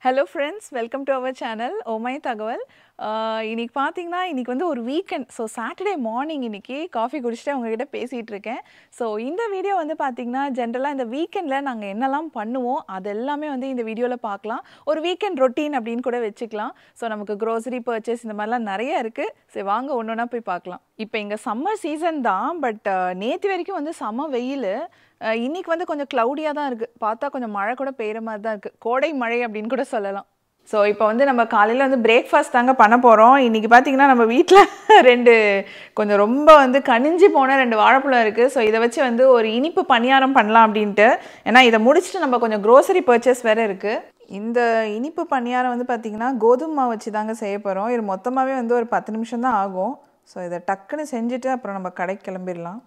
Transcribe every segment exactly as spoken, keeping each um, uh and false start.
Hello friends, welcome to our channel. Oh my தகவல். இன்னைக்கு பாத்தீங்கன்னா இன்னைக்கு வந்து ஒரு வீக்கெண்ட். ஸோ சாட்டர்டே மார்னிங் இன்னைக்கு காஃபி குடிச்சிட்டு உங்ககிட்ட பேசிட்டு இருக்கேன். ஸோ இந்த வீடியோ வந்து பாத்தீங்கன்னா ஜென்ரலாக இந்த வீக்கெண்டில் நாங்கள் என்னெல்லாம் பண்ணுவோம் அது எல்லாமே வந்து இந்த வீடியோவில் பார்க்கலாம். ஒரு வீக்கெண்ட் ரொட்டீன் அப்படின்னு கூட வச்சுக்கலாம். ஸோ நமக்கு க்ரோசரி பர்ச்சேஸ் இந்த மாதிரிலாம் நிறைய இருக்குது. சரி வாங்க ஒன்று ஒன்றா போய் பார்க்கலாம். இப்போ இங்கே சம்மர் சீசன் தான், பட் நேற்று வரைக்கும் வந்து செம்ம வெயில். இன்னைக்கு வந்து கொஞ்சம் க்ளவுடியாக தான் இருக்குது. பார்த்தா கொஞ்சம் மழை கூட பெய்கிற மாதிரி தான் இருக்குது. கோடை மழை அப்படின்னு கூட சொல்லலாம். ஸோ இப்போ வந்து நம்ம காலையில் வந்து பிரேக்ஃபாஸ்ட் தாங்க பண்ண போகிறோம். இன்றைக்கி பார்த்திங்கன்னா நம்ம வீட்டில் ரெண்டு கொஞ்சம் ரொம்ப வந்து கனிஞ்சு போன ரெண்டு வாழைப்பழம் இருக்குது. ஸோ இதை வச்சு வந்து ஒரு இனிப்பு பணியாரம் பண்ணலாம் அப்படின்ட்டு. ஏன்னா இதை முடிச்சுட்டு நம்ம கொஞ்சம் க்ரோசரி பர்ச்சேஸ் வேறு இருக்குது. இந்த இனிப்பு பணியாரம் வந்து பார்த்திங்கன்னா கோதுமை மாவு வச்சு தாங்க செய்ய போகிறோம். இது மொத்தமாகவே வந்து ஒரு பத்து நிமிஷம் தான் ஆகும். ஸோ இதை டக்குன்னு செஞ்சுட்டு அப்புறம் நம்ம கடைக்கு கிளம்பிடலாம்.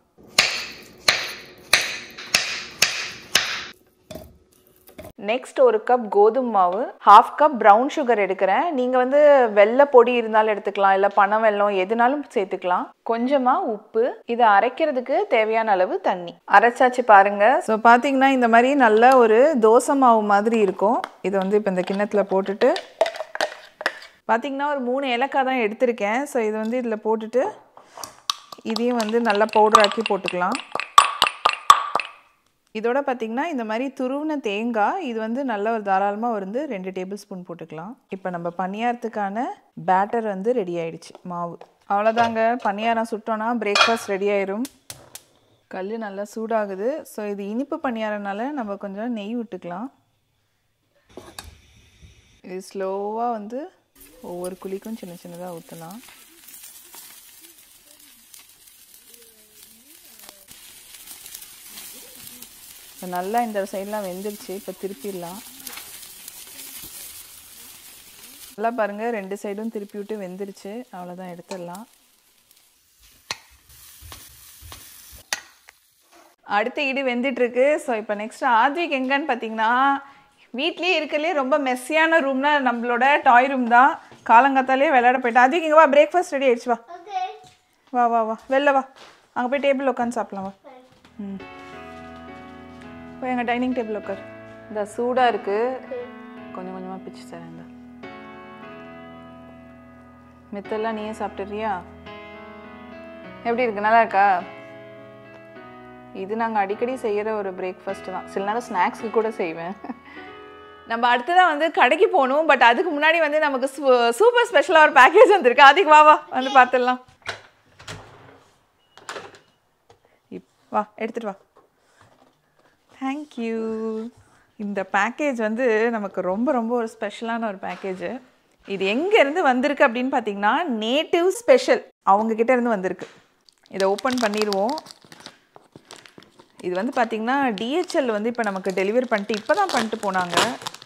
நெக்ஸ்ட் ஒரு கப் கோதுமை மாவு, ஹாஃப் கப் ப்ரௌன் சுகர் எடுக்கிறேன். நீங்கள் வந்து வெள்ளை பொடி இருந்தாலும் எடுத்துக்கலாம், இல்லை பனை வெல்லம் எதுனாலும் சேர்த்துக்கலாம். கொஞ்சமாக உப்பு, இதை அரைக்கிறதுக்கு தேவையான அளவு தண்ணி. அரைச்சாச்சு பாருங்க. ஸோ பார்த்தீங்கன்னா இந்த மாதிரி நல்ல ஒரு தோசை மாவு மாதிரி இருக்கும். இதை வந்து இப்போ இந்த கிண்ணத்தில் போட்டுட்டு பார்த்தீங்கன்னா ஒரு மூணு ஏலக்காய் தான் எடுத்திருக்கேன். ஸோ இது வந்து இதில் போட்டுட்டு இதையும் வந்து நல்லா பவுடராக்கி போட்டுக்கலாம். இதோட பார்த்திங்கன்னா இந்த மாதிரி துருவின தேங்காய், இது வந்து நல்ல ஒரு தாராளமாக வந்து ரெண்டு டேபிள் ஸ்பூன் போட்டுக்கலாம். இப்போ நம்ம பணியாரத்துக்கான பேட்டர் வந்து ரெடி ஆகிடுச்சு, மாவு. அவ்வளோதாங்க, பணியாரம் சுட்டோன்னா பிரேக்ஃபாஸ்ட் ரெடி ஆயிரும். கல் நல்லா சூடாகுது. ஸோ இது இனிப்பு பணியாரனால நம்ம கொஞ்சம் நெய் விட்டுக்கலாம். இது ஸ்லோவாக வந்து ஒவ்வொரு குழிக்கும் சின்ன சின்னதாக ஊற்றலாம். நல்லா இந்த சைடெலாம் வெந்துருச்சு. இப்போ திருப்பிடலாம். நல்லா பாருங்கள், ரெண்டு சைடும் திருப்பி விட்டு வெந்துருச்சு. அவ்வளோதான், எடுத்துடலாம். அடுத்த ஈடு வெந்துட்டுருக்கு. ஸோ இப்போ நெக்ஸ்ட் ஆத்விக் எங்கன்னு பார்த்தீங்கன்னா வீட்லேயே இருக்கலே ரொம்ப மெஸ்ஸியான ரூம்னா நம்மளோட டாய் ரூம் தான். காலங்காத்தாலே விளையாட போயிட்டா. ஆத்விக் இங்கே வா, பிரேக்ஃபாஸ்ட் ரெடி ஆயிடுச்சு. வா வா வா வா வெளில வா, அங்கே போய் டேபிள் உட்காந்து சாப்பிடலாம். வா. ம் இப்போ எங்கள் டைனிங் டேபிள் உட்கார். இந்த சூடாக இருக்குது, கொஞ்சம் கொஞ்சமாக பிச்சு தரேன். இந்த மெத்தெல்லாம் நீயே சாப்பிட்டுறியா? எப்படி இருக்கு, நல்லா இருக்கா? இது நாங்கள் அடிக்கடி செய்கிற ஒரு பிரேக்ஃபாஸ்ட்டு தான். சில நேரம் ஸ்நாக்ஸுக்கு கூட செய்வேன். நம்ம அடுத்ததான் வந்து கடைக்கு போகணும். பட் அதுக்கு முன்னாடி வந்து நமக்கு சூப்பர் ஸ்பெஷலாக ஒரு பேக்கேஜ் வந்திருக்கு. அதுக்கு வா வா வந்து பார்த்துடலாம். இப் வா, எடுத்துகிட்டு வா. தேங்க்யூ. இந்த பேக்கேஜ் வந்து நமக்கு ரொம்ப ரொம்ப ஒரு ஸ்பெஷலான ஒரு பேக்கேஜு. இது எங்கேருந்து வந்திருக்கு அப்படின்னு பார்த்தீங்கன்னா நேட்டிவ்ஸ்பெஷல் அவங்கக்கிட்ட இருந்து வந்திருக்கு. இதை ஓப்பன் பண்ணிடுவோம். இது வந்து பார்த்திங்கன்னா டிஹெச்எல் வந்து இப்போ நமக்கு டெலிவரி பண்ணிட்டு இப்போ தான் பண்ணிட்டு போனாங்க.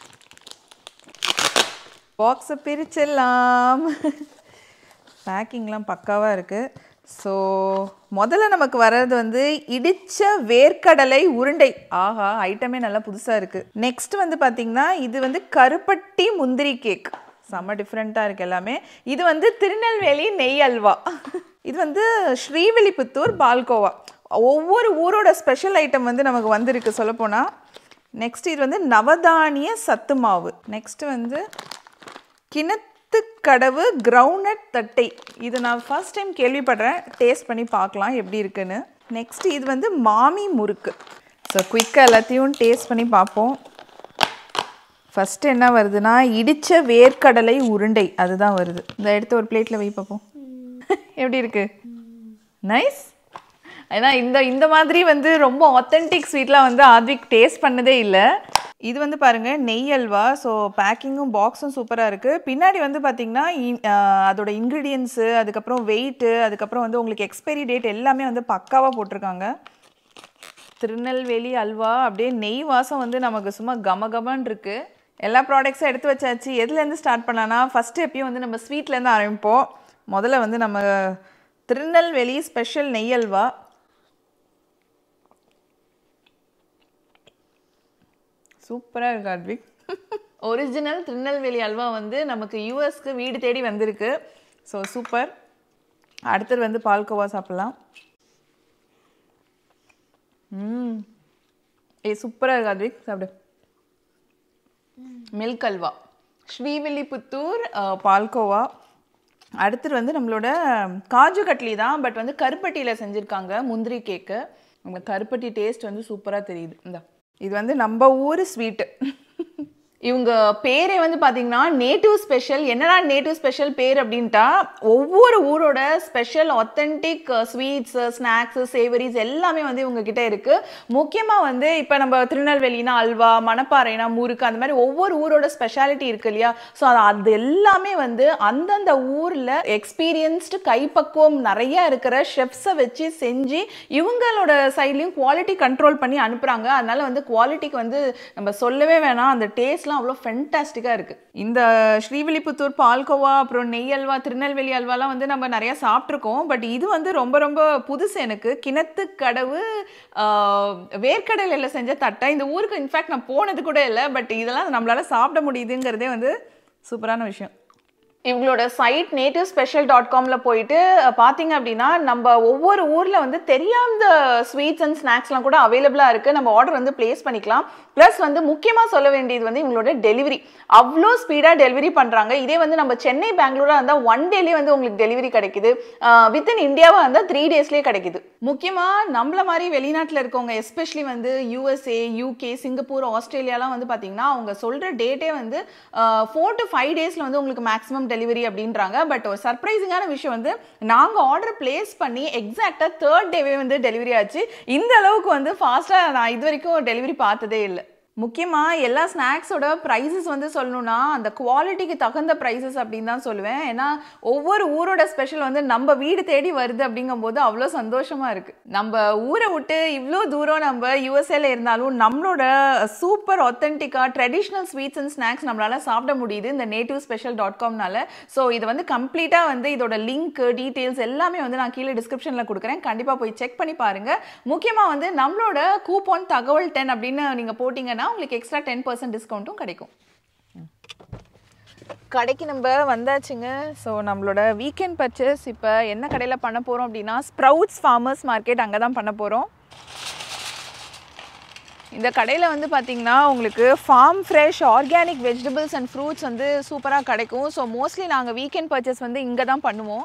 பாக்ஸை பிரிச்சிடலாம். பேக்கிங்லாம் பக்காவாக இருக்குது. ஸோ முதல்ல நமக்கு வர்றது வந்து இடித்த வேர்க்கடலை உருண்டை. ஆஹா, ஐட்டமே நல்லா புதுசாக இருக்குது. நெக்ஸ்ட் வந்து பார்த்திங்கன்னா இது வந்து கருப்பட்டி முந்திரி கேக். செம்ம டிஃப்ரெண்ட்டாக இருக்குது எல்லாமே. இது வந்து திருநெல்வேலி நெய் அல்வா. இது வந்து ஸ்ரீவில்லிபுத்தூர் பால்கோவா. ஒவ்வொரு ஊரோட ஸ்பெஷல் ஐட்டம் வந்து நமக்கு வந்திருக்கு சொல்லப்போனால். நெக்ஸ்ட் இது வந்து நவதானிய சத்து மாவு. நெக்ஸ்ட்டு வந்து கிணத்து கடவு கிரவுண்ட்நட் தட்டை. இது நான் ஃபர்ஸ்ட் டைம் கேள்விப்படுறேன். டேஸ்ட் பண்ணி பார்க்கலாம் எப்படி இருக்குன்னு. நெக்ஸ்ட் இது வந்து மாமி முறுக்கு. ஸோ குயிக்காக எல்லாத்தையும் டேஸ்ட் பண்ணி பார்ப்போம். ஃபஸ்ட்டு என்ன வருதுன்னா இடித்த வேர்க்கடலை உருண்டை, அதுதான் வருது. இந்த எடுத்து ஒரு பிளேட்டில் வை பார்ப்போம். எப்படி இருக்கு? நைஸ். ஏன்னா இந்த இந்த மாதிரி வந்து ரொம்ப ஆத்தென்டிக் ஸ்வீட்லாம் வந்து ஆத்விக் டேஸ்ட் பண்ணதே இல்லை. இது வந்து பாருங்கள் நெய் அல்வா. ஸோ பேக்கிங்கும் பாக்ஸும் சூப்பராக இருக்குது. பின்னாடி வந்து பார்த்திங்கன்னா அதோட இன்க்ரீடியன்ஸு, அதுக்கப்புறம் வெயிட்டு, அதுக்கப்புறம் வந்து உங்களுக்கு எக்ஸ்பைரி டேட் எல்லாமே வந்து பக்காவாக போட்டிருக்காங்க. திருநெல்வேலி அல்வா அப்படியே நெய் வாசம் வந்து நமக்கு சும்மா கம கமன்னு இருக்குது. எல்லா ப்ராடக்ட்ஸும் எடுத்து வச்சாச்சு. எதுலேருந்து ஸ்டார்ட் பண்ணலான்னா ஃபஸ்ட்டு எப்பயும் வந்து நம்ம ஸ்வீட்லேருந்து ஆரம்பிப்போம். முதல்ல வந்து நம்ம திருநெல்வேலி ஸ்பெஷல் நெய் அல்வா. சூப்பராக இருக்குது ஆத்விக். ஒரிஜினல் திருநெல்வேலி அல்வா வந்து நமக்கு யூஎஸ்க்கு வீடு தேடி வந்திருக்கு. So super. அடுத்தது வந்து பால்கோவா சாப்பிட்லாம். ம் ஏ சூப்பராக இருக்குது ஆத்விக், சாப்பிடு. மில்க் அல்வா. ஸ்ரீவில்லிபுத்தூர் பால்கோவா. அடுத்து வந்து நம்மளோட காஜு கட்லி தான், பட் வந்து கருப்பட்டியில் செஞ்சுருக்காங்க முந்திரி கேக்கு. உங்களுக்கு கருப்பட்டி டேஸ்ட் வந்து சூப்பராக தெரியுது. இந்த இது வந்து நம்ம ஊர் ஸ்வீட்டு. இவங்க பேரே வந்து பார்த்தீங்கன்னா நேட்டிவ் ஸ்பெஷல். என்னடா நேட்டிவ் ஸ்பெஷல் பேர் அப்படின்ட்டா, ஒவ்வொரு ஊரோட special authentic sweets, snacks, savories எல்லாமே வந்து இவங்க கிட்ட இருக்கு. முக்கியமாக வந்து இப்போ நம்ம திருநெல்வேலினா அல்வா, மணப்பாறைனா முறுக்கு, அந்த மாதிரி ஒவ்வொரு ஊரோட ஸ்பெஷாலிட்டி இருக்கு இல்லையா. ஸோ அது எல்லாமே வந்து அந்தந்த ஊரில் எக்ஸ்பீரியன்ஸ்டு கைப்பக்குவம் நிறைய இருக்கிற ஷெஃப்ஸை வச்சு செஞ்சு இவங்களோட சைட்லையும் குவாலிட்டி கண்ட்ரோல் பண்ணி அனுப்புகிறாங்க. அதனால வந்து குவாலிட்டிக்கு வந்து நம்ம சொல்லவே வேணாம், அந்த டேஸ்ட் அவ்வளோ ஃபென்டாஸ்டிக்காக இருக்குது. இந்த ஸ்ரீவில்லிபுத்தூர் பால்கோவா, அப்புறம் நெய் அல்வா, திருநெல்வேலி அல்வாலாம் வந்து நம்ம நிறையா சாப்பிட்ருக்கோம். பட் இது வந்து ரொம்ப ரொம்ப புதுசு எனக்கு. கிணத்து கடவு வேர்க்கடலையில் செஞ்ச தட்டை. இந்த ஊருக்கு இன்ஃபேக்ட் நான் போனது கூட இல்லை, பட் இதெல்லாம் நம்மளால சாப்பிட முடியுதுங்கிறதே வந்து சூப்பரான விஷயம். இவங்களோட சைட் நேட்டிவ் ஸ்பெஷல் டாட் காம்ல போயிட்டு பார்த்தீங்க அப்படின்னா நம்ம ஒவ்வொரு ஊரில் வந்து தெரியாத ஸ்வீட்ஸ் அண்ட் ஸ்நாக்ஸ்லாம் கூட அவைலபிளாக இருக்குது. நம்ம ஆர்டர் வந்து பிளேஸ் பண்ணிக்கலாம். ப்ளஸ் வந்து முக்கியமாக சொல்ல வேண்டியது வந்து இவங்களோட டெலிவரி அவ்வளோ ஸ்பீடாக டெலிவரி பண்ணுறாங்க. இதே வந்து நம்ம சென்னை பெங்களூராக இருந்தால் ஒன் டேலேயே வந்து உங்களுக்கு டெலிவரி கிடைக்குது. வித்தின் இந்தியாவாக இருந்தால் த்ரீ டேஸ்லேயே கிடைக்குது. முக்கியமாக நம்மள மாதிரி வெளிநாட்டில் இருக்கவங்க, எஸ்பெஷலி வந்து யூஎஸ்ஏ, யூகே, சிங்கப்பூர், ஆஸ்திரேலியாலாம் வந்து பார்த்தீங்கன்னா அவங்க சொல்கிற டேட்டே வந்து ஃபோர் டு ஃபைவ் டேஸில் வந்து உங்களுக்கு மேக்ஸிமம் டெலிவரி அப்படின்றாங்க. பட் ஒரு சர்ப்ரைசிங்கான விஷயம் வந்து நாங்கள் ஆர்டர் பிளேஸ் பண்ணி எக்ஸாக்டாக தேர்ட் டேவே வந்து டெலிவரி ஆச்சு. இந்த அளவுக்கு வந்து ஃபாஸ்ட்டாக நான் இது வரைக்கும் டெலிவரி பார்த்ததே இல்லை. முக்கியமாக எல்லா ஸ்நாக்ஸோட ப்ரைஸஸ் வந்து சொல்லணும்னா அந்த குவாலிட்டிக்கு தகுந்த ப்ரைஸஸ் அப்படின்னு தான் சொல்லுவேன். ஏன்னா ஒவ்வொரு ஊரோட ஸ்பெஷல் வந்து நம்ம வீடு தேடி வருது அப்படிங்கும்போது அவ்வளோ சந்தோஷமாக இருக்குது. நம்ம ஊரை விட்டு இவ்வளோ தூரம் நம்ம யூஎஸ்ஏல இருந்தாலும் நம்மளோட சூப்பர் ஆத்தென்டிக்காக ட்ரெடிஷ்னல் ஸ்வீட்ஸ் அண்ட் ஸ்நாக்ஸ் நம்மளால் சாப்பிட முடியுது இந்த நேட்டிவ் ஸ்பெஷல் டாட் காம்னால. ஸோ இது வந்து கம்ப்ளீட்டாக வந்து இதோட லிங்க், டீட்டெயில்ஸ் எல்லாமே வந்து நான் கீழே டிஸ்கிரிப்ஷனில் கொடுக்குறேன். கண்டிப்பாக போய் செக் பண்ணி பாருங்கள். முக்கியமாக வந்து நம்மளோட கூப்பன் தகவல் டென் அப்படின்னு நீங்கள் போட்டிங்கன்னா உங்களுக்கு எக்ஸ்ட்ரா டென் பர்சன்ட் டிஸ்கவுண்ட்டும் கிடைக்கும். கடைக்கு நம்ம வந்தாச்சுங்க. ஸோ நம்மளோட வீக்கெண்ட் பர்ச்சேஸ் இப்போ என்ன கடையில் பண்ண போகிறோம் அப்படின்னா ஸ்ப்ரவுட்ஸ் ஃபார்மர்ஸ் மார்க்கெட், அங்கே தான் பண்ண போகிறோம். இந்த கடையில் வந்து பார்த்திங்கன்னா உங்களுக்கு farm fresh organic vegetables and fruits வந்து சூப்பராக கிடைக்கும். ஸோ மோஸ்ட்லி நாங்கள் வீக்கெண்ட் பர்ச்சேஸ் வந்து இங்கே தான் பண்ணுவோம்.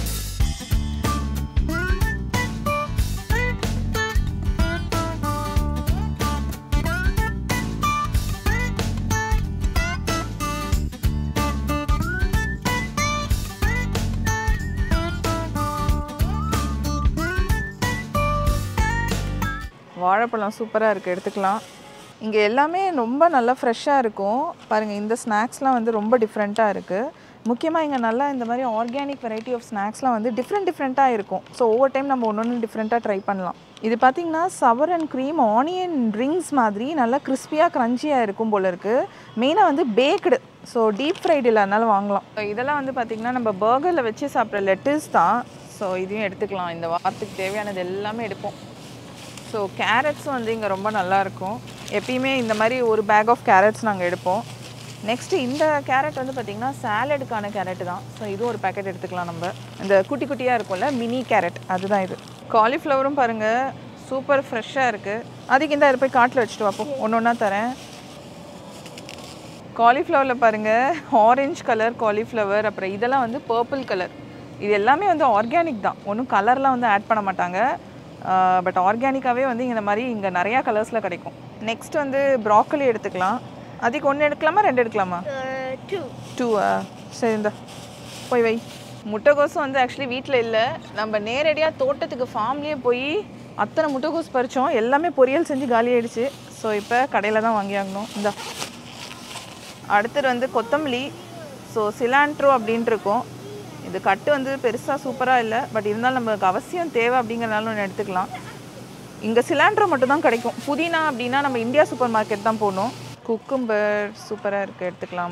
வாழைப்பழம் சூப்பராக இருக்குது, எடுத்துக்கலாம். இங்கே எல்லாமே ரொம்ப நல்லா ஃப்ரெஷ்ஷாக இருக்கும். பாருங்கள், இந்த ஸ்நாக்ஸ்லாம் வந்து ரொம்ப டிஃப்ரெண்ட்டாக இருக்குது. முக்கியமாக இங்கே நல்லா இந்த மாதிரி ஆர்கானிக் வெரைட்டி ஆஃப் ஸ்நாக்ஸ்லாம் வந்து டிஃப்ரெண்ட் டிஃப்ரெண்ட்டாக இருக்கும். ஸோ ஒவ்வொரு டைம் நம்ம ஒன்று ஒன்று டிஃப்ரெண்ட்டாக ட்ரை பண்ணலாம். இது பார்த்திங்கன்னா சவர் அண்ட் க்ரீம் ஆனியன் ரிங்ஸ் மாதிரி நல்லா கிறிஸ்பியாக க்ரன்ச்சியாக இருக்கும் போல் இருக்குது. மெயினாக வந்து பேக்டு, ஸோ டீப் ஃப்ரைடு இல்லை, அதனால வாங்கலாம். ஸோ இதெல்லாம் வந்து பார்த்திங்கன்னா நம்ம பர்கரில் வச்சு சாப்பிட்ற லெட்டஸ் தான். ஸோ இதையும் எடுத்துக்கலாம். இந்த வாரத்துக்கு தேவையானது எல்லாமே எடுப்போம். ஸோ கேரட்ஸும் வந்து இங்கே ரொம்ப நல்லாயிருக்கும். எப்பயுமே இந்த மாதிரி ஒரு பேக் ஆஃப் கேரட்ஸ் நாங்கள் எடுப்போம். நெக்ஸ்ட்டு இந்த கேரட் வந்து பார்த்திங்கன்னா சாலடுக்கான கேரட் தான். ஸோ இதுவும் ஒரு பேக்கெட் எடுத்துக்கலாம். நம்ம இந்த குட்டி குட்டியாக இருக்கும்ல மினி கேரட், அதுதான் இது. காலிஃப்ளவரும் பாருங்கள் சூப்பர் ஃப்ரெஷ்ஷாக இருக்குது. அதுக்கு இந்த இதை போய் காட்டில் வச்சுட்டு வாப்போ, ஒன்று ஒன்றா தரேன். காலிஃப்ளவரில் பாருங்கள் ஆரஞ்ச் கலர் காலிஃப்ளவர், அப்புறம் இதெல்லாம் வந்து பர்பிள் கலர். இது எல்லாமே வந்து ஆர்கானிக் தான், ஒன்றும் கலர்லாம் வந்து ஆட் பண்ண மாட்டாங்க. பட் ஆர்கானிக்காகவே வந்து இந்த மாதிரி இங்கே நிறையா கலர்ஸில் கிடைக்கும். நெக்ஸ்ட் வந்து ப்ராக்கலி எடுத்துக்கலாம். அதுக்கு ஒன்று எடுக்கலாமா ரெண்டு எடுக்கலாமா? டூ டூவா சரி, இந்த போய் வை. முட்டைகோஸும் வந்து ஆக்சுவலி வீட்டில் இல்லை, நம்ம நேரடியாக தோட்டத்துக்கு ஃபார்ம்லேயே போய் அத்தனை முட்டைகோஸ் பறித்தோம். எல்லாமே பொரியல் செஞ்சு காலி ஆகிடுச்சு. ஸோ இப்போ கடையில் தான் வாங்கி ஆகணும். இந்த அடுத்தது வந்து கொத்தமல்லி, ஸோ சிலாண்ட்ரோ அப்படின்ட்டு இருக்கும். இது கட்டு வந்து பெருசாக சூப்பராக இல்லை, பட் இருந்தாலும் நமக்கு அவசியம் தேவை அப்படிங்கிறனால ஒன்று எடுத்துக்கலாம். இங்கே சிலாண்ட்ரோ மட்டும் தான் கிடைக்கும். புதினா அப்படின்னா நம்ம இந்தியா சூப்பர் மார்க்கெட் தான் போகணும். குக்கும்பர் சூப்பராக இருக்குது, எடுத்துக்கலாம்.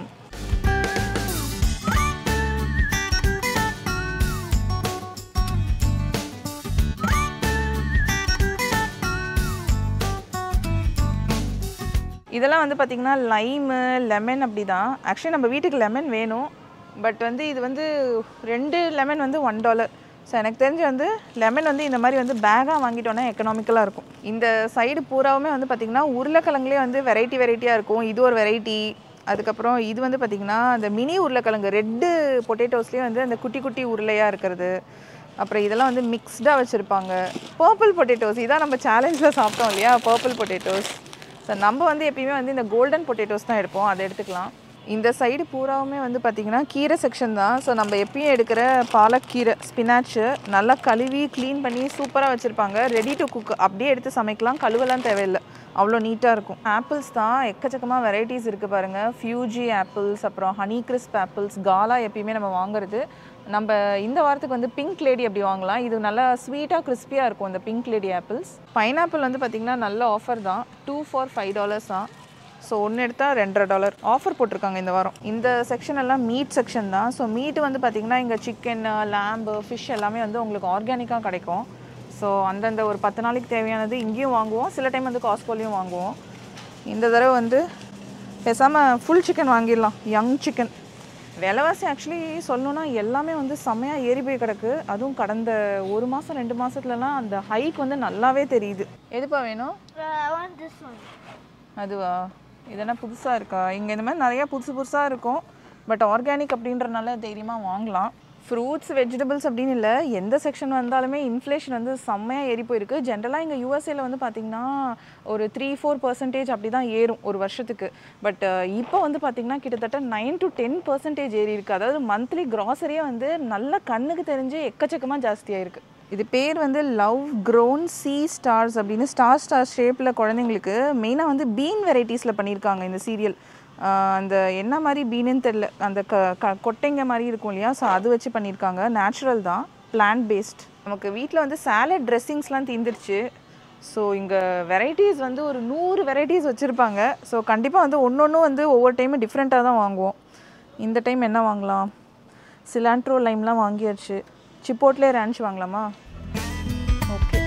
இதெல்லாம் வந்து பார்த்திங்கன்னா லைமு, லெமன் அப்படி தான். ஆக்சுவலி நம்ம வீட்டுக்கு லெமன் வேணும், பட் வந்து இது வந்து ரெண்டு லெமன் வந்து ஒன் டாலர். ஸோ எனக்கு தெரிஞ்சு வந்து லெமன் வந்து இந்த மாதிரி வந்து பேக்காக வாங்கிட்டோன்னா எக்கனாமிக்கலாக இருக்கும். இந்த சைடு பூராவுமே வந்து பார்த்திங்கன்னா உருளைக்கிழங்குலேயே வந்து வெரைட்டி வெரைட்டியாக இருக்கும். இது ஒரு வெரைட்டி, அதுக்கப்புறம் இது வந்து பார்த்திங்கன்னா அந்த மினி உருளைக்கிழங்கு ரெட்டு பொட்டேட்டோஸ்லேயே வந்து அந்த குட்டி குட்டி உருளையாக இருக்கிறது. அப்புறம் இதெல்லாம் வந்து மிக்ஸ்டாக வச்சுருப்பாங்க. பர்பிள் பொட்டேட்டோஸ் இதான் நம்ம சேலஞ்சில் சாப்பிட்டோம் இல்லையா, பர்பிள் பொட்டேட்டோஸ். ஸோ நம்ம வந்து எப்பயுமே வந்து இந்த கோல்டன் பொட்டேட்டோஸ் தான் எடுப்போம், அதை எடுத்துக்கலாம். இந்த சைடு பூராவுமே வந்து பார்த்திங்கன்னா கீரை செக்ஷன் தான். ஸோ நம்ம எப்பயும் எடுக்கிற பாலக்கீரை, ஸ்பினாச்சு நல்லா கழுவி க்ளீன் பண்ணி சூப்பராக வச்சுருப்பாங்க. ரெடி டு குக், அப்படியே எடுத்து சமைக்கலாம், கழுவலாம் தேவையில்லை, அவ்வளோ நீட்டாக இருக்கும். ஆப்பிள்ஸ் தான் எக்கச்சக்கமாக வெரைட்டிஸ் இருக்குது பாருங்கள். ஃபியூஜி ஆப்பிள்ஸ், அப்புறம் ஹனி கிறிஸ்ப் ஆப்பிள்ஸ், காலா எப்பயுமே நம்ம வாங்குறது. நம்ம இந்த வாரத்துக்கு வந்து பிங்க் லேடி அப்படி வாங்கலாம். இது நல்லா ஸ்வீட்டாக கிறிஸ்பியாக இருக்கும் இந்த பிங்க் லேடி ஆப்பிள்ஸ். பைனாப்பிள் வந்து பார்த்திங்கன்னா நல்ல ஆஃபர் தான், டூ ஃபார் ஃபைவ் டாலர்ஸ் தான். ஸோ ஒன்று எடுத்தால் ரெண்டரை டாலர் ஆஃபர் போட்டிருக்காங்க இந்த வாரம். இந்த செக்ஷன் எல்லாம் மீட் செக்ஷன் தான். ஸோ மீட்டு வந்து பார்த்திங்கன்னா இங்கே சிக்கன், லேம்பு, ஃபிஷ் எல்லாமே வந்து உங்களுக்கு ஆர்கானிக்காக கிடைக்கும். ஸோ அந்தந்த ஒரு பத்து நாளைக்கு தேவையானது இங்கேயும் வாங்குவோம், சில டைம் வந்து காஸ்ட்கோலையும் வாங்குவோம். இந்த தடவை வந்து பேசாமல் ஃபுல் சிக்கன் வாங்கிடலாம், யங் சிக்கன். விலைவாசி ஆக்சுவலி சொல்லணுன்னா எல்லாமே வந்து செம்மையாக ஏறி போய் கிடக்கு. அதுவும் கடந்த ஒரு மாதம் ரெண்டு மாதத்துலலாம் அந்த ஹைக் வந்து நல்லாவே தெரியுது. எதுப்பா வேணும்? அதுவா, இதெல்லாம் புதுசாக இருக்கா? இங்கே இந்த மாதிரி நிறையா புதுசு புதுசாக இருக்கும். பட் ஆர்கானிக் அப்படின்றனால தைரியமாக வாங்கலாம். ஃப்ரூட்ஸ், வெஜிடபிள்ஸ் அப்படின்னு இல்லை, எந்த செக்ஷன் வந்தாலுமே இன்ஃப்ளேஷன் வந்து செம்மையாக ஏறி போயிருக்கு. ஜென்ரலாக இங்கே யூஎஸ்ஏல வந்து பார்த்திங்கன்னா ஒரு த்ரீ ஃபோர் பர்சன்டேஜ் அப்படி தான் ஏறும் ஒரு வருஷத்துக்கு. பட் இப்போ வந்து பார்த்திங்கன்னா கிட்டத்தட்ட நைன் டு டென் பர்சன்டேஜ் ஏறி இருக்குது. அதாவது மந்த்லி கிராசரியே வந்து நல்ல கண்ணுக்கு தெரிஞ்சு எக்கச்சக்கமாக ஜாஸ்தியாக இருக்குது. இது பேர் வந்து லவ் க்ரோன் சீ ஸ்டார்ஸ் அப்படின்னு, ஸ்டார் ஸ்டார் ஷேப்பில் குழந்தைங்களுக்கு மெயினாக வந்து பீன் வெரைட்டிஸில் பண்ணியிருக்காங்க இந்த சீரியல். அந்த என்ன மாதிரி பீனுன்னு தெரில, அந்த க க கொட்டைங்க மாதிரி இருக்கும் இல்லையா, ஸோ அது வச்சு பண்ணியிருக்காங்க. நேச்சுரல் தான், பிளான்ட் பேஸ்ட். நமக்கு வீட்டில் வந்து சாலட் ட்ரெஸ்ஸிங்ஸ்லாம் தீந்துருச்சு. ஸோ இங்கே வெரைட்டிஸ் வந்து ஒரு நூறு வெரைட்டிஸ் வச்சுருப்பாங்க. ஸோ கண்டிப்பாக வந்து ஒன்று ஒன்று வந்து ஒவ்வொரு டைமும் டிஃப்ரெண்ட்டாக தான் வாங்குவோம். இந்த டைம் என்ன வாங்கலாம்? சிலாண்ட்ரோ லைம்லாம் வாங்கியாச்சு. சிப்போட்லே ரேன்ச் வாங்கலாமா? ஓகே.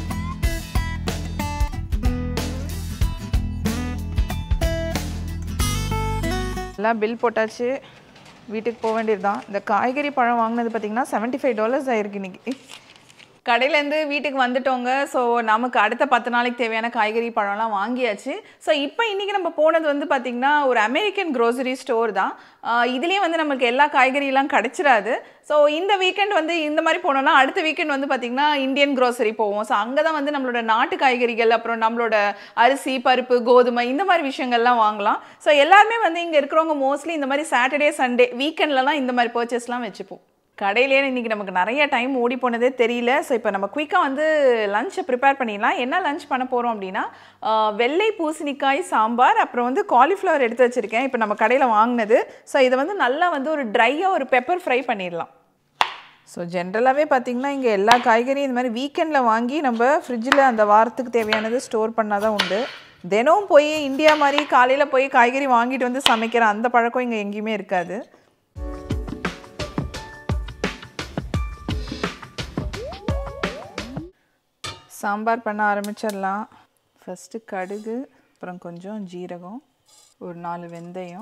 எல்லாம் பில் போட்டாச்சு, வீட்டுக்கு போக வேண்டியது தான். இந்த காய்கறி பழம் வாங்கினது பார்த்திங்கன்னா செவன்ட்டி ஃபைவ் டாலர்ஸ் ஆயிருக்கு இன்றைக்கி. கடையிலேருந்து வீட்டுக்கு வந்துட்டோங்க. ஸோ நமக்கு அடுத்த பத்து நாளைக்கு தேவையான காய்கறி பழம்லாம் வாங்கியாச்சு. ஸோ இப்போ இன்றைக்கி நம்ம போனது வந்து பார்த்திங்கன்னா ஒரு அமெரிக்கன் க்ரோசரி ஸ்டோர் தான். இதுலேயே வந்து நமக்கு எல்லா காய்கறியெல்லாம் கிடச்சிடாது. ஸோ இந்த வீக்கெண்ட் வந்து இந்த மாதிரி போனோம்னா அடுத்த வீக்கெண்ட் வந்து பார்த்திங்கன்னா இந்தியன் க்ரோசரி போவோம். ஸோ அங்கே தான் வந்து நம்மளோட நாட்டு காய்கறிகள், அப்புறம் நம்மளோட அரிசி, பருப்பு, கோதுமை இந்த மாதிரி விஷயங்கள்லாம் வாங்கலாம். ஸோ எல்லாருமே வந்து இங்கே இருக்கிறவங்க மோஸ்ட்லி இந்த மாதிரி சாட்டர்டே சண்டே வீக்கெண்ட்லலாம் இந்த மாதிரி பர்ச்சேஸ்லாம் வச்சுப்போம். கடையிலேயே இன்றைக்கி நமக்கு நிறைய டைம் ஓடி போனதே தெரியல. ஸோ இப்போ நம்ம குயிக்காக வந்து லஞ்சை ப்ரிப்பேர் பண்ணிடலாம். என்ன லஞ்ச் பண்ண போகிறோம் அப்படின்னா வெள்ளை பூசணிக்காய் சாம்பார், அப்புறம் வந்து காலிஃப்ளவர் எடுத்து வச்சுருக்கேன் இப்போ நம்ம கடையில் வாங்கினது. ஸோ இதை வந்து நல்லா வந்து ஒரு ட்ரையாக ஒரு பெப்பர் ஃப்ரை பண்ணிடலாம். ஸோ ஜென்ரலாகவே பார்த்திங்கன்னா இங்கே எல்லா காய்கறியும் இந்த மாதிரி வீக்கெண்டில் வாங்கி நம்ம ஃப்ரிட்ஜில் அந்த வாரத்துக்கு தேவையானது ஸ்டோர் பண்ணால் தான் உண்டு. தினமும் போய் இந்தியா மாதிரி காலையில் போய் காய்கறி வாங்கிட்டு வந்து சமைக்கிற அந்த பழக்கம் இங்கே எங்கேயுமே இருக்காது. சாம்பார் பண்ண ஆரம்பிச்சிடலாம். ஃபஸ்ட்டு கடுகு, அப்புறம் கொஞ்சம் ஜீரகம், ஒரு நாலு வெந்தயம்,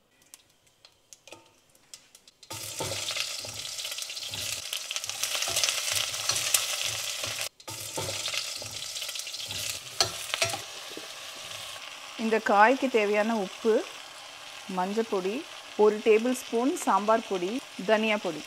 இந்த காய்க்கு தேவையான உப்பு, மஞ்சள் பொடி, ஒரு டேபிள் ஸ்பூன் சாம்பார் பொடி, தனியா பொடி.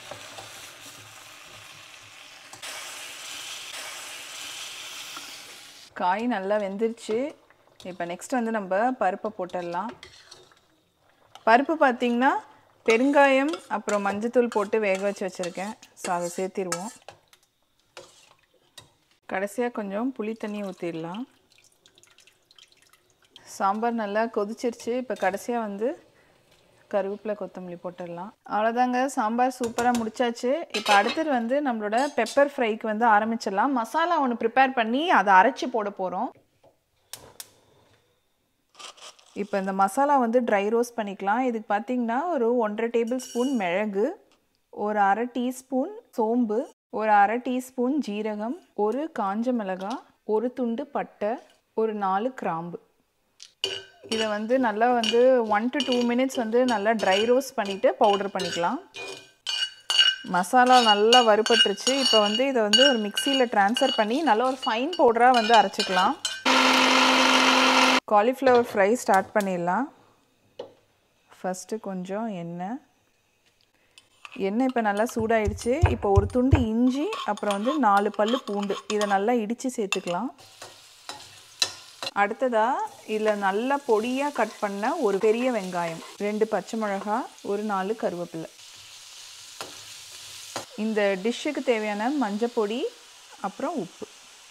காய் நல்லா வெந்துருச்சு. இப்போ நெக்ஸ்ட் வந்து நம்ம பருப்பை போட்டுடலாம். பருப்பு பார்த்திங்கன்னா பெருங்காயம் அப்புறம் மஞ்சத்தூள் போட்டு வேக வச்சு வச்சுருக்கேன். ஸோ அதை சேர்த்திடுவோம். கடைசியாக கொஞ்சம் புளி தண்ணி ஊற்றிடலாம். சாம்பார் நல்லா கொதிச்சிருச்சு. இப்போ கடைசியாக வந்து கருவேப்பிலை, கொத்தமல்லி போட்டுடலாம். அவ்வளோதாங்க, சாம்பார் சூப்பராக முடிச்சாச்சு. இப்போ அடுத்தது வந்து நம்மளோட பெப்பர் ஃப்ரைக்கு வந்து ஆரம்பிச்சிடலாம். மசாலா ஒன்று ப்ரிப்பேர் பண்ணி அதை அரைச்சி போட போகிறோம். இப்போ இந்த மசாலா வந்து ட்ரை ரோஸ்ட் பண்ணிக்கலாம். இதுக்கு பார்த்திங்கன்னா ஒரு ஒன்றரை டேபிள் ஸ்பூன் மிளகு, ஒரு அரை டீஸ்பூன் சோம்பு, ஒரு அரை டீஸ்பூன் ஜீரகம், ஒரு காஞ்ச மிளகாய், ஒரு துண்டு பட்டை, ஒரு நாலு கிராம்பு. இதை வந்து நல்லா வந்து ஒன் டு டூ மினிட்ஸ் வந்து நல்லா ட்ரை ரோஸ்ட் பண்ணிவிட்டு பவுடர் பண்ணிக்கலாம். மசாலா நல்லா வறுபட்டுருச்சு. இப்போ வந்து இதை வந்து ஒரு மிக்சியில் ட்ரான்ஸ்ஃபர் பண்ணி நல்லா ஒரு ஃபைன் பவுடராக வந்து அரைச்சிக்கலாம். காலிஃப்ளவர் ஃப்ரை ஸ்டார்ட் பண்ணிடலாம். ஃபஸ்ட்டு கொஞ்சம் எண்ணெய் எண்ணெய் இப்போ நல்லா சூடாயிடுச்சு. இப்போ ஒரு துண்டு இஞ்சி அப்புறம் வந்து நாலு பல்லு பூண்டு இதை நல்லா இடித்து சேர்த்துக்கலாம். அடுத்ததாக இதில் நல்லா பொடியாக கட் பண்ண ஒரு பெரிய வெங்காயம், ரெண்டு பச்சை மிளகாய், ஒரு நாலு கருவேப்பிலை. இந்த டிஷ்ஷுக்கு தேவையான மஞ்சப்பொடி அப்புறம் உப்பு.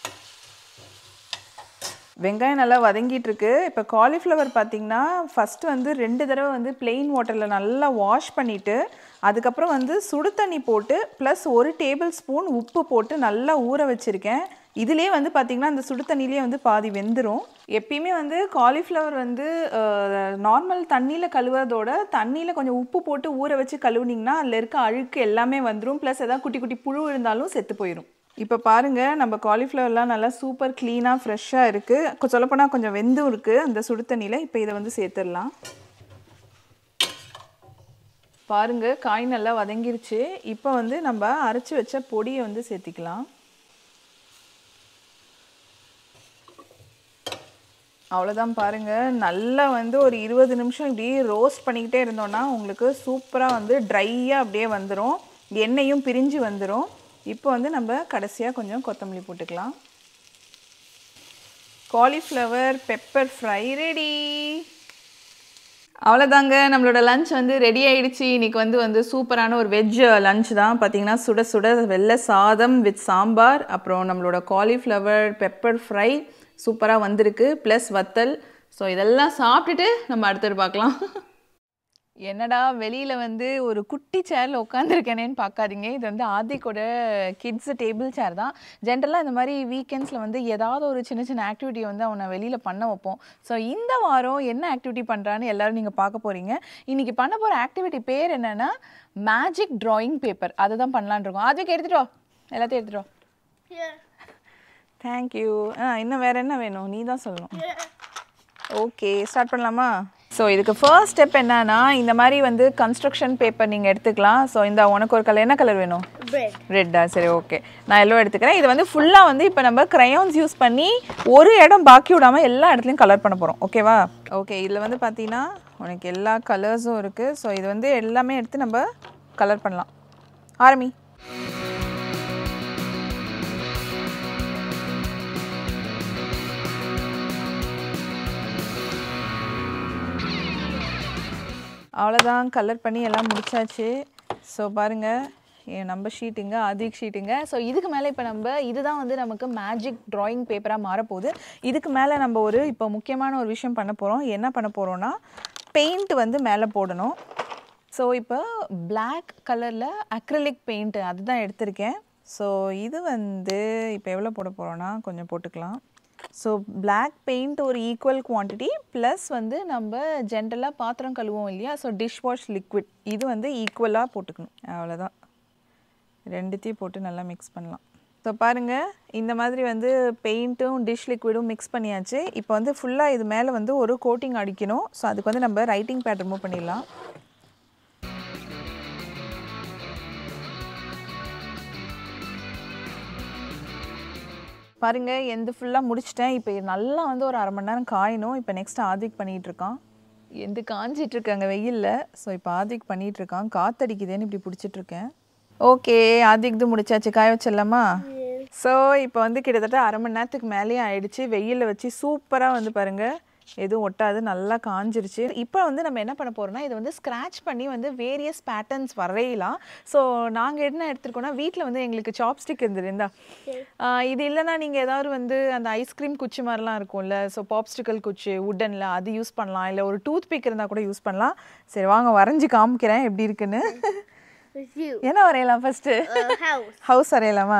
வெங்காயம் நல்லா வதங்கிட்டுருக்கு. இப்போ காலிஃப்ளவர் பார்த்திங்கன்னா ஃபஸ்ட்டு வந்து ரெண்டு தடவை வந்து பிளெயின் வாட்டரில் நல்லா வாஷ் பண்ணிவிட்டு அதுக்கப்புறம் வந்து சுடு தண்ணி போட்டு ப்ளஸ் ஒரு டேபிள் ஸ்பூன் உப்பு போட்டு நல்லா ஊற வச்சுருக்கேன். இதிலே வந்து பார்த்திங்கன்னா அந்த சுடு தண்ணியிலே வந்து பாதி வெந்துடும். எப்பயுமே வந்து காலிஃப்ளவர் வந்து நார்மல் தண்ணியில் கழுவுறதோட தண்ணியில் கொஞ்சம் உப்பு போட்டு ஊற வச்சு கழுவுனிங்கன்னா அதில் இருக்க அழுக்கு எல்லாமே வந்துடும். ப்ளஸ் எதாவது குட்டி குட்டி புழு இருந்தாலும் செத்து போயிடும். இப்போ பாருங்கள் நம்ம காலிஃப்ளவர்லாம் நல்லா சூப்பர் க்ளீனாக ஃப்ரெஷ்ஷாக இருக்குது. சொல்லப்போனால் கொஞ்சம் வெந்தும் இருக்குது அந்த சுடு தண்ணியில். இப்போ இதை வந்து சேர்த்துடலாம். பாருங்கள் காய் நல்லா வதங்கிருச்சு. இப்போ வந்து நம்ம அரைச்சி வச்ச பொடியை வந்து சேர்த்திக்கலாம். அவ்வளோதான் பாருங்கள். நல்லா வந்து ஒரு இருபது நிமிஷம் இப்படி ரோஸ்ட் பண்ணிக்கிட்டே இருந்தோன்னா உங்களுக்கு சூப்பராக வந்து ட்ரையாக அப்படியே வந்துடும். எண்ணெயும் பிரிஞ்சு வந்துடும். இப்போ வந்து நம்ம கடைசியாக கொஞ்சம் கொத்தமல்லி போட்டுக்கலாம். Cauliflower pepper fry ready. அவ்வளோதாங்க, நம்மளோட லஞ்ச் வந்து ரெடி ஆகிடுச்சு. இன்றைக்கி வந்து வந்து சூப்பரான ஒரு வெஜ் லஞ்ச் தான். பார்த்திங்கன்னா சுட சுட வெள்ளை சாதம் வித் சாம்பார், அப்புறம் நம்மளோட காலிஃப்ளவர் பெப்பர் ஃப்ரை சூப்பராக வந்திருக்கு, ப்ளஸ் வத்தல். ஸோ இதெல்லாம் சாப்பிட்டுட்டு நம்ம அடுத்தது பார்க்கலாம். என்னடா வெளியில் வந்து ஒரு குட்டி சேரில் உட்காந்துருக்கேனேன்னு பார்க்காதீங்க. இது வந்து ஆதிக்கோட கிட்ஸு டேபிள் சேர் தான். ஜென்ரலாக இந்த மாதிரி வீக்கெண்ட்ஸில் வந்து ஏதாவது ஒரு சின்ன சின்ன ஆக்டிவிட்டி வந்து அவனை வெளியில் பண்ண வைப்போம். ஸோ இந்த வாரம் என்ன ஆக்டிவிட்டி பண்ணுறான்னு எல்லோரும் நீங்கள் பார்க்க போகிறீங்க. இன்றைக்கி பண்ண போகிற ஆக்டிவிட்டி பேர் என்னென்னா மேஜிக் ட்ராயிங் பேப்பர். அதை தான் பண்ணலான் இருக்கோம். ஆதிக்கு எடுத்துகிட்டு வா, எல்லாத்தையும் எடுத்துகிட்டு வா. தேங்க்யூ. ஆ இன்னும் வேறு என்ன வேணும் நீ தான் சொல்லணும். ஓகே ஸ்டார்ட் பண்ணலாமா? ஸோ இதுக்கு ஃபர்ஸ்ட் ஸ்டெப் என்னன்னா இந்த மாதிரி வந்து கன்ஸ்ட்ரக்ஷன் பேப்பர் நீங்கள் எடுத்துக்கலாம். ஸோ இந்த உனக்கு ஒரு கலர் என்ன கலர் வேணும்? ரெட்டா? சரி ஓகே, நான் எல்லோ எடுத்துக்கிறேன். இது வந்து ஃபுல்லாக வந்து இப்போ நம்ம க்ரையான்ஸ் யூஸ் பண்ணி ஒரு இடம் பாக்கி விடாமல் எல்லா இடத்துலையும் கலர் பண்ண போகிறோம். ஓகேவா? ஓகே, இதில் வந்து பார்த்தீங்கன்னா உனக்கு எல்லா கலர்ஸும் இருக்குது. ஸோ இது வந்து எல்லாமே எடுத்து நம்ம கலர் பண்ணலாம். ஆரம்பி. அவ்வளோதான், கலர் பண்ணி எல்லாம் முடிச்சாச்சு. ஸோ பாருங்கள் என் நம்ம ஷீட்டுங்க, அதிக் ஷீட்டுங்க. ஸோ இதுக்கு மேலே இப்போ நம்ம இதுதான் வந்து நமக்கு மேஜிக் ட்ராயிங் பேப்பராக மாறப்போகுது. இதுக்கு மேலே நம்ம ஒரு இப்போ முக்கியமான ஒரு விஷயம் பண்ண போகிறோம். என்ன பண்ண போகிறோன்னா பெயிண்ட் வந்து மேலே போடணும். ஸோ இப்போ பிளாக் கலரில் அக்ரிலிக் பெயிண்ட்டு அதுதான் எடுத்திருக்கேன். ஸோ இது வந்து இப்போ எவ்வளோ போட போகிறோன்னா கொஞ்சம் போட்டுக்கலாம். ஸோ பிளாக் பெயிண்ட் ஒரு ஈக்குவல் குவான்டிட்டி ப்ளஸ் வந்து நம்ம ஜென்ரலாக பாத்திரம் கழுவோம் இல்லையா, ஸோ டிஷ் வாஷ் லிக்விட் இது வந்து ஈக்குவலாக போட்டுக்கணும். அவ்வளோதான், ரெண்டுத்தையும் போட்டு நல்லா மிக்ஸ் பண்ணலாம். ஸோ பாருங்கள் இந்த மாதிரி வந்து பெயிண்ட்டும் டிஷ் லிக்விடும் மிக்ஸ் பண்ணியாச்சு. இப்போ வந்து ஃபுல்லாக இது மேலே வந்து ஒரு கோட்டிங் அடிக்கணும். ஸோ அதுக்கு வந்து நம்ம ரைட்டிங் பேட் ரிமூவ் பண்ணிடலாம். பாருங்கள் எந்த ஃபுல்லாக முடிச்சிட்டேன். இப்போ நல்லா வந்து ஒரு அரை மணி நேரம் காயணும். இப்போ நெக்ஸ்ட் ஆதிக் பண்ணிகிட்ருக்கான். எந்த காஞ்சிட்ருக்காங்க வெயிலில். ஸோ இப்போ ஆதிக் பண்ணிகிட்ருக்கான். காற்றடிக்குதுன்னு இப்படி பிடிச்சிட்ருக்கேன். ஓகே ஆதிக் இது முடிச்சாச்சு, காய வச்சிடலாமா? ஸோ இப்போ வந்து கிட்டத்தட்ட அரை மணி நேரத்துக்கு மேலேயே ஆயிடுச்சு. வெயிலில் வச்சு சூப்பராக வந்து பாருங்கள் எதுவும் ஒட்டாது, நல்லா காஞ்சிருச்சு. இப்போ வந்து நம்ம என்ன பண்ண போகிறோம்னா இதை வந்து ஸ்க்ராட்ச் பண்ணி வந்து வேரியஸ் பேட்டர்ன்ஸ் வரையலாம். ஸோ நாங்கள் என்ன எடுத்துருக்கோன்னா வீட்டில் வந்து எங்களுக்கு சாப்ஸ்டிக் இருந்தது. இருந்தா இது இல்லைனா நீங்கள் ஏதாவது வந்து அந்த ஐஸ்கிரீம் குச்சி மாதிரிலாம் இருக்கும்ல, ஸோ பாப்ஸ்டிக்கல் குச்சி உட்டனில் அது யூஸ் பண்ணலாம். இல்லை ஒரு டூத் பிக் இருந்தால் கூட யூஸ் பண்ணலாம். சரி வாங்க வரைஞ்சி காமிக்கிறேன் எப்படி இருக்குன்னு. என்ன வரையலாம் ஃபஸ்ட்டு? ஹவுஸ் வரையலாமா?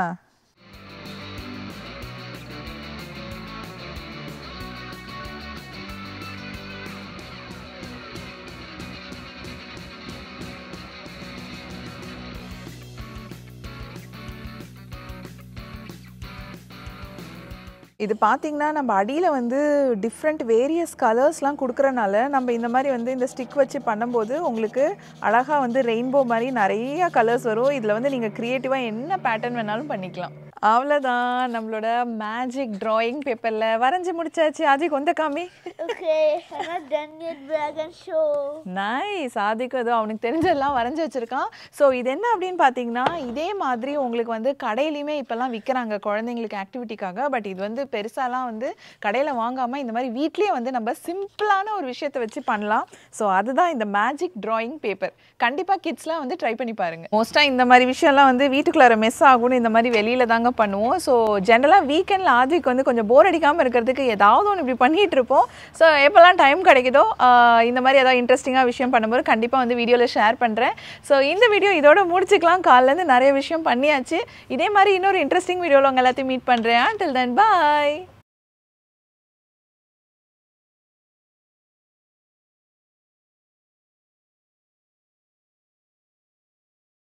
இது பார்த்திங்கன்னா நம்ம அடியில் வந்து டிஃப்ரெண்ட் வேரியஸ் கலர்ஸ்லாம் கொடுக்குறனால நம்ம இந்த மாதிரி வந்து இந்த ஸ்டிக் வச்சு பண்ணும்போது உங்களுக்கு அழகாக வந்து ரெயின்போ மாதிரி நிறைய கலர்ஸ் வரும். இதில் வந்து நீங்கள் க்ரியேட்டிவாக என்ன பேட்டர்ன் வேணாலும் பண்ணிக்கலாம். அவ்வளோதான் நம்மளோட மேஜிக் டிராயிங் பேப்பரில் வரைஞ்சி முடிச்சாச்சு. ஆதிக் வந்த காமி. Okay, I'm not done yet, but I can show. Nice. ஆதிக் ஏதோ அவனுக்கு தெரிஞ்சதெல்லாம் வரைஞ்சி வச்சுருக்கான். ஸோ இது என்ன அப்படின்னு பார்த்தீங்கன்னா, இதே மாதிரி உங்களுக்கு வந்து கடையிலையுமே இப்போல்லாம் விற்கிறாங்க குழந்தைங்களுக்கு ஆக்டிவிட்டிக்காக. பட் இது வந்து பெருசாலாம் வந்து கடையில் வாங்காமல் இந்த மாதிரி வீட்லேயே வந்து நம்ம சிம்பிளான ஒரு விஷயத்தை வச்சு பண்ணலாம். ஸோ அதுதான் இந்த மேஜிக் டிராயிங் பேப்பர். கண்டிப்பாக கிட்ஸ்லாம் வந்து ட்ரை பண்ணி பாருங்கள். மோஸ்ட்டாக இந்த மாதிரி விஷயம்லாம் வந்து வீட்டுக்குள்ளார மிஸ் ஆகும்னு இந்த மாதிரி வெளியில் தாங்க பண்ணுவோம். ஸோ ஜென்ரலாக வீக்கெண்டில் ஆதிக்கு வந்து கொஞ்சம் போர் அடிக்காமல் இருக்கிறதுக்கு ஏதாவது ஒன்று இப்படி பண்ணிகிட்டு இருப்போம். ஸோ எப்போல்லாம் டைம் கிடைக்குதோ இந்த மாதிரி ஏதாவது இன்ட்ரெஸ்டிங்காக விஷயம் பண்ணும்போது கண்டிப்பாக வந்து வீடியோவில் ஷேர் பண்ணுறேன். ஸோ இந்த வீடியோ இதோட முடிச்சுக்கலாம். காலையிலேருந்து நிறைய விஷயம் பண்ணியாச்சு. இதே மாதிரி இன்னொரு இன்ட்ரெஸ்டிங் வீடியோவில் உங்கள் எல்லாத்தையும் மீட் பண்ணுறேன். until then bye.